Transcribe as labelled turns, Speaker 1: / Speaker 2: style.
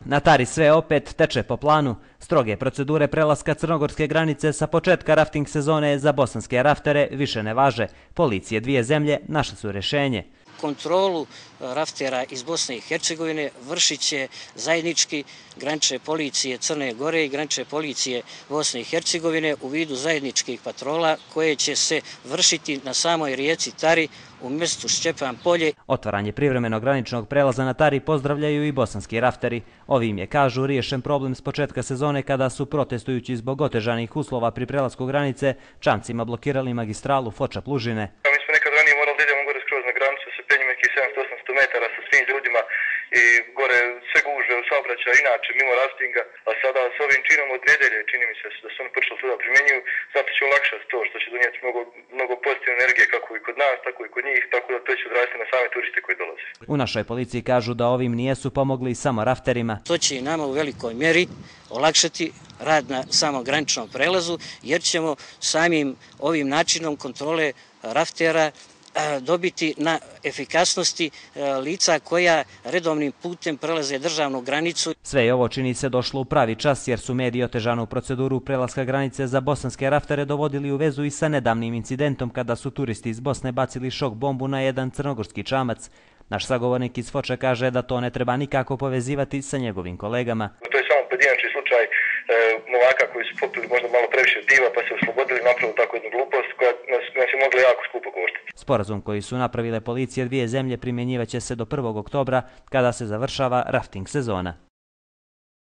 Speaker 1: Na Tari sve opet teče po planu. Stroge procedure prelaska crnogorske granice sa početka rafting sezone za bosanske raftere više ne važe. Policije dvije zemlje našle su rješenje.
Speaker 2: Kontrolu raftera iz Bosne i Hercegovine vršit će zajednički granične policije Crne Gore i granične policije Bosne i Hercegovine u vidu zajedničkih patrola koje će se vršiti na samoj rijeci Tari u mjestu Šćepan Polje.
Speaker 1: Otvaranje privremenog graničnog prelaza na Tari pozdravljaju i bosanski rafteri. Ovim je, kažu, riješen problem s početka sezone kada su, protestujući zbog otežanih uslova pri prelasku granice, čamcima blokirali magistralu Foča-Plužine.
Speaker 3: Na granicu se penju nekih 700-800 metara sa svim ljudima i gore sve gužve u saobraćaju inače mimo raftinga, a sada s ovim činom od nedelje čini mi se da su oni počeli to da primjenjuju, zato će olakšati to što će donijeti mnogo pozitivne energije kako i kod nas, tako i kod njih, tako da to će odraziti na same turiste koji dolaze.
Speaker 1: U našoj policiji kažu da ovim nijesu pomogli samo rafterima.
Speaker 2: To će i nama u velikoj mjeri olakšati rad na samom graničnom prelazu, jer ćemo samim ovim načinom kontrole raftera dobiti na efikasnosti lica koja redovnim putem prelaze državnu granicu.
Speaker 1: Sve je ovo, čini se, došlo u pravi čas jer su mediji otežanu proceduru prelaska granice za bosanske raftere dovodili u vezu i sa nedavnim incidentom kada su turisti iz Bosne bacili šok bombu na jedan crnogorski čamac. Naš sagovornik iz Foča kaže da to ne treba nikako povezivati sa njegovim kolegama.
Speaker 3: To je samo pojedinačni slučaj Novaka koji su popili možda malo previše piva pa se oslobodili, napravili tako jednu glupost koja nas je mogla jako skupo koštati.
Speaker 1: Sporazum koji su napravile policije dvije zemlje primjenjivaće se do 1. oktobra kada se završava rafting sezona.